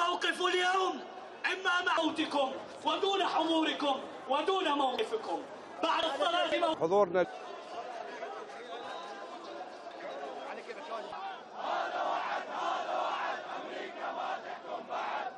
الموقف اليوم إما مع موتكم ودون حضوركم ودون موقفكم. بعد الصلاة حضورنا. هذا وعد أمريكا ما تحكم بعد.